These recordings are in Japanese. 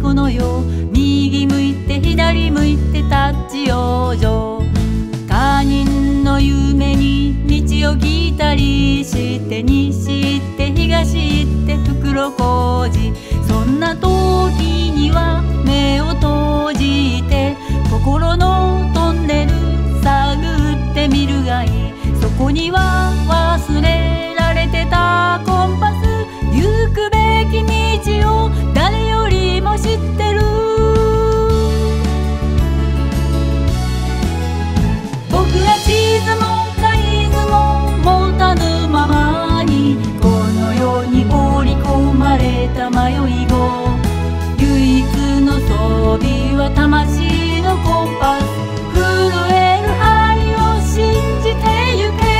この世、右向いて左向いて立ち往生。他人の夢に道を聞いたりして、西行って東行って袋小路。そんな時には目を閉じて心のトンネル探ってみるがいい。そこには忘れられてたコンパス、行くべき道を誰よりも知ってる。僕ら地図も海図も持たぬままに、この世に織り込まれた迷い子。唯一の装備は魂のコンパス、震える針を信じてゆけ。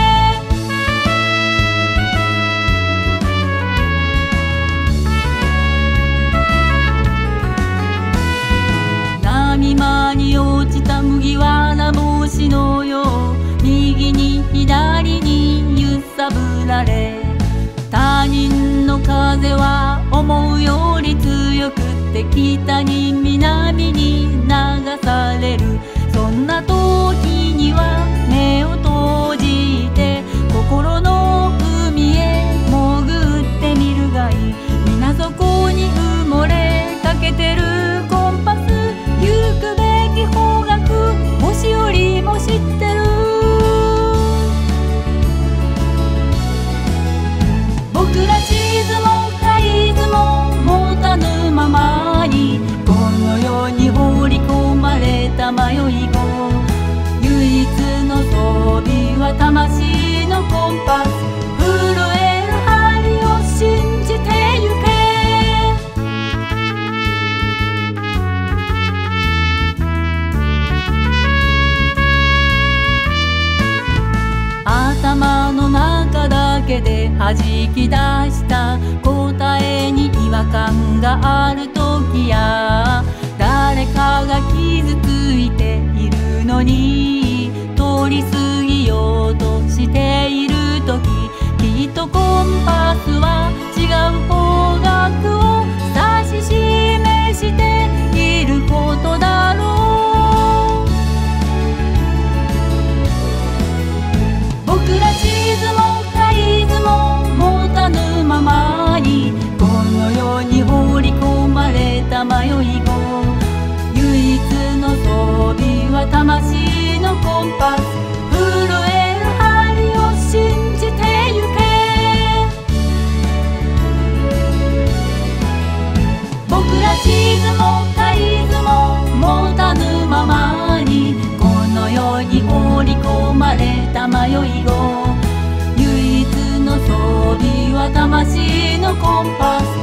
波間に落ちた麦わら帽子のよう、右に左に揺さぶられ、他人の風は思うより強くって北に南に流される。そんな時には目を閉じて心の海へ潜ってみるがいい。皆そこに埋もれかけてるコンパス、行くべき方角星よりも知ってる。僕ら地図も海図も持たぬままに、この世に放り込まれた迷い子。唯一の装備は魂のコンパス、震える針を信じてゆけ。頭の中だけで弾き出した答えに違和感がある時や、誰かが傷ついているのに通り過ぎようとしている時、きっとコンパスは違う方角を指し示していることだろう。僕ら地図も海図も持たぬままに、この世に放り込まれた迷い子。唯一の装備は魂のコンパス、震える針を信じてゆけ。僕ら地図も海図も持たぬままに、この世に放り込まれた迷い子。唯一の装備は魂のコンパス、